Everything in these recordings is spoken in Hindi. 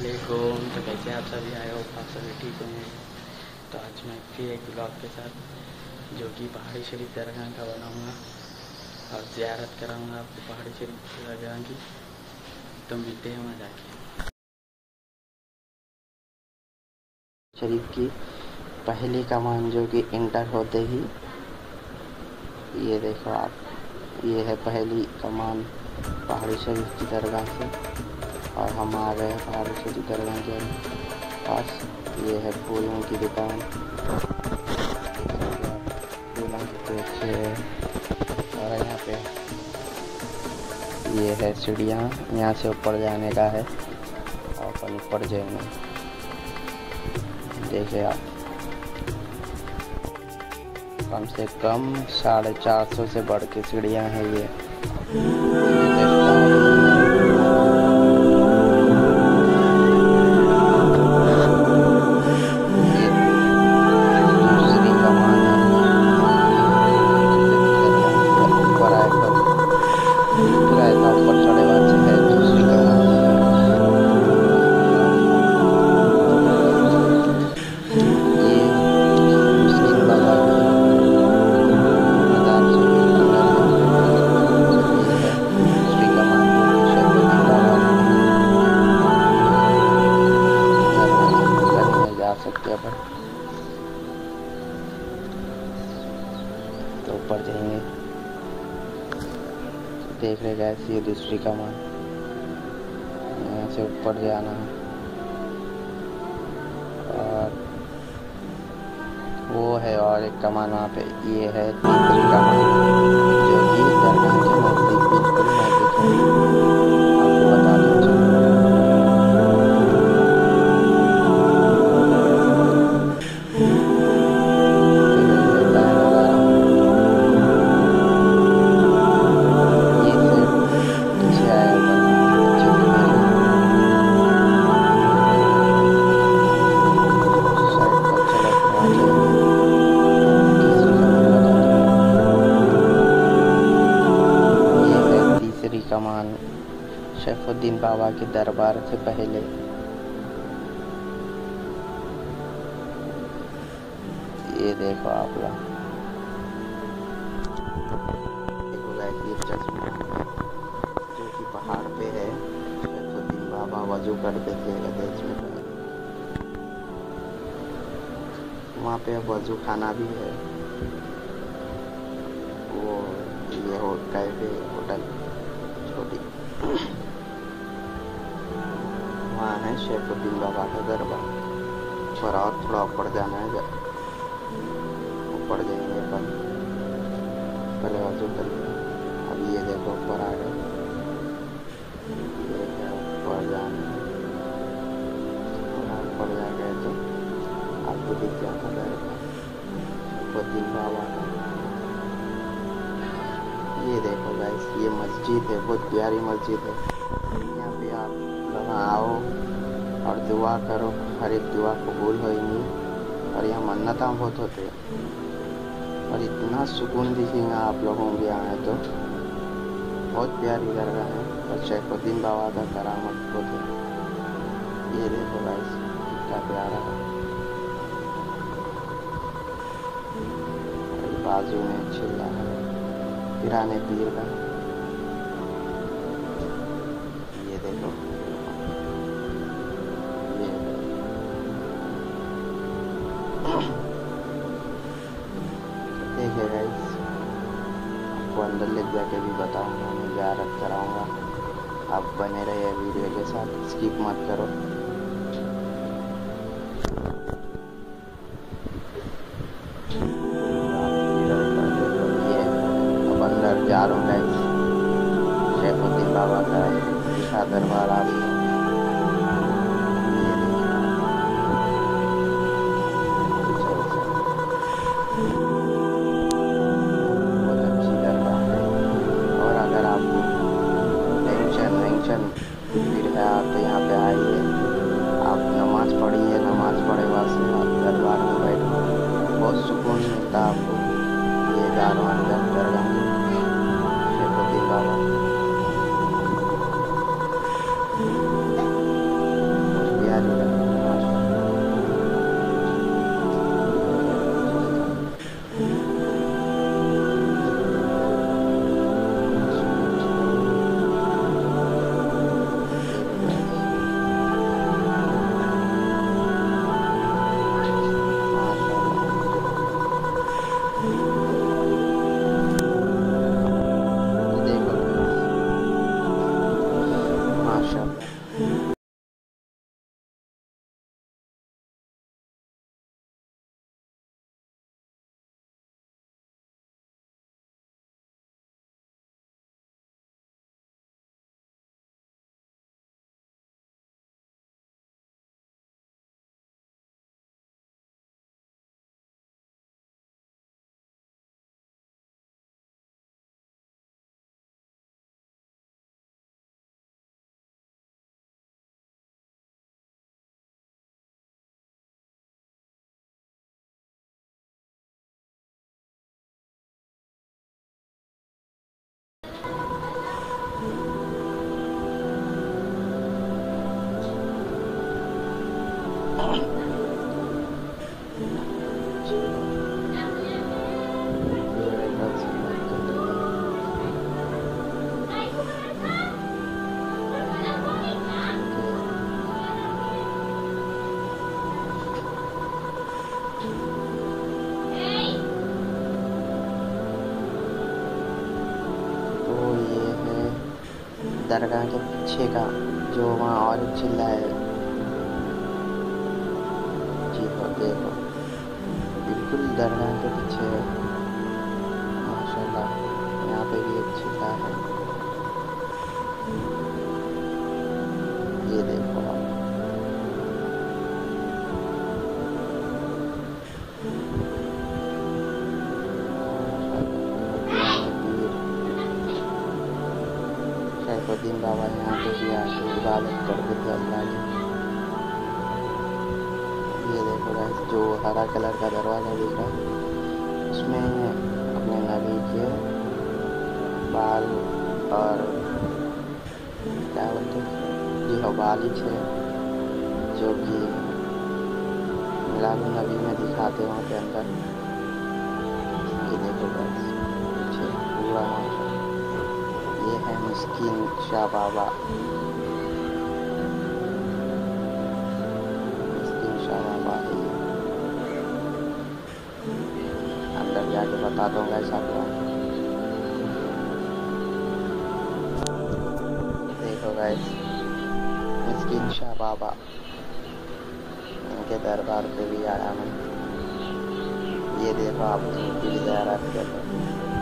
वालेकुम। तो कैसे आप सभी आए हो, आप सभी ठीक होंगे। तो आज मैं फिर एक ब्लॉग के साथ, जो कि पहाड़ी शरीफ दरगाह का बनाऊंगा और ज़ियारत कराऊंगा आपको पहाड़ी शरीफ दरगाह की। तो मिलते हैं वहाँ जाके। शरीफ की पहली कमान जो कि इंटर होते ही, ये देखो आप, ये है पहली कमान पहाड़ी शरीफ की दरगाह से। और हम आ गए पहाड़ी शरीफ दरगाह के पास। ये है फूलों की दुकान, फूलों के अच्छे है। और यहाँ पे ये है सीढ़ियाँ, यहाँ से ऊपर जाने का है और अपन ऊपर जाएंगे। देखिए आप, कम से कम 450 से बढ़ के सीढ़ियाँ हैं ये। सकते अपन तो ऊपर जाएंगे। देख रहे गए, ये दूसरी कमान, यहाँ से ऊपर जाना है। और वो है और एक कमान वहाँ पे, ये है तीसरी कमान जो कि दरगाह के नज़दीक, बिल्कुल नज़दीक है। आपको बता दूँ कमान शैफुद्दीन बाबा के दरबार से पहले। ये देखो आप लोग, देखो गाइस, ये चश्मा जो कि पहाड़ पे है, शैफुद्दीन बाबा वजू करते थे इसमें। वहाँ पे वजू खाना भी है। वो ये कैफे होटल छोटी, वहाँ है शैफुद्दीन बाबा का दरबार। पर और थोड़ा ऊपर जाना है, ऊपर जाएंगे अपन, पहले वजू करेंगे। अब ये देखो ऊपर आ गए, ये है ऊपर जाना है। ऊपर जा गए तो आपको दिख जाता दरबार शैफुद्दीन बाबा का। ये देखो गाइस, ये मस्जिद है, बहुत प्यारी मस्जिद है। यहाँ पे आप लोग आओ और दुआ करो, हर एक दुआ कबूल होगी। और यहाँ मन्नत बहुत होते हैं और इतना सुकून दिखेगा आप लोगों के यहाँ है तो। बहुत प्यारी दरगाह है और शैफुद्दीन बाबा का करामत बहुत है। ये देखो गाइस, कितना प्यारा है। बाजू में चिल्ला है पिराने पीर का। ये देखो, ये देखिए गाइस, आपको अंदर ले जाके भी बताऊंगा, मैं ज़ियारत कराऊंगा। आप बने रहिए वीडियो के साथ, स्किप मत करो। जा रहा हूँ गाइस, शैफुद्दीन बाबा का दरबार आप बहुत अच्छी दरगाह है। और अगर आप टेंशन फिर है आप तो यहाँ पे आइए। दरगाह के पीछे का जो वहाँ ऑरेंज चिल्ला है, जी हो देखो, बिल्कुल दरगाह के पीछे है। माशाल्लाह यहाँ पे भी एक चिल्ला है, ये देखो आप। दिन बाबा यहाँ पे भी आके इबादत करते थे अल्लाह की। ये देखो गाइस, जो हरा कलर का दरवाजा दिख रहा है उसमें अपने नबी के बाल और क्या बोलते जी हो बालिश है, जो कि मिलाद नबी में दिखाते वहाँ के अंदर। ये देखो गाइस पीछे पूरा माशा, ये है मिस्किन शाह बाबा। मिस्किन शाह बाबा है, अंदर जाके बता दूंगा ऐसा क्या। देखो गाइस, मिस्किन शाह बाबा, इनके दरबार पे भी आया मैं। ये देखो आप उनकी ज़ियारत कर लो।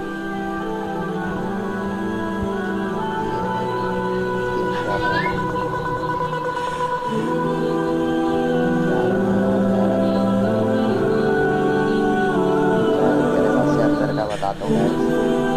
बताता हूँ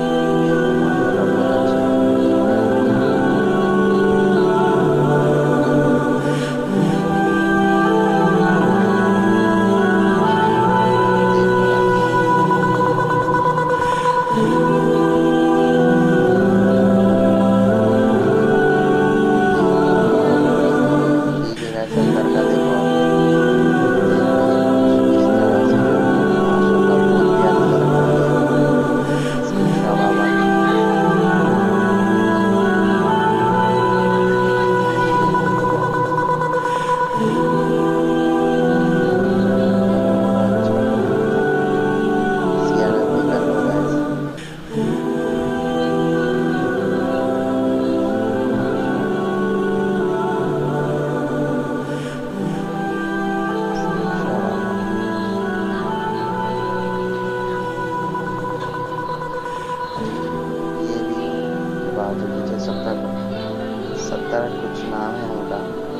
सत्तर कुछ नाम है उनका।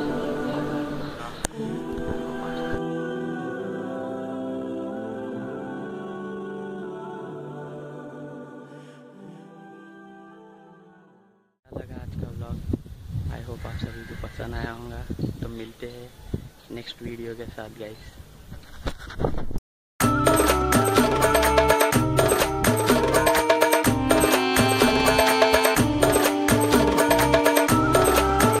लगा आज का व्लॉग, आई होप आप सभी को पसंद आया होगा। तो मिलते हैं नेक्स्ट वीडियो के साथ गाइस।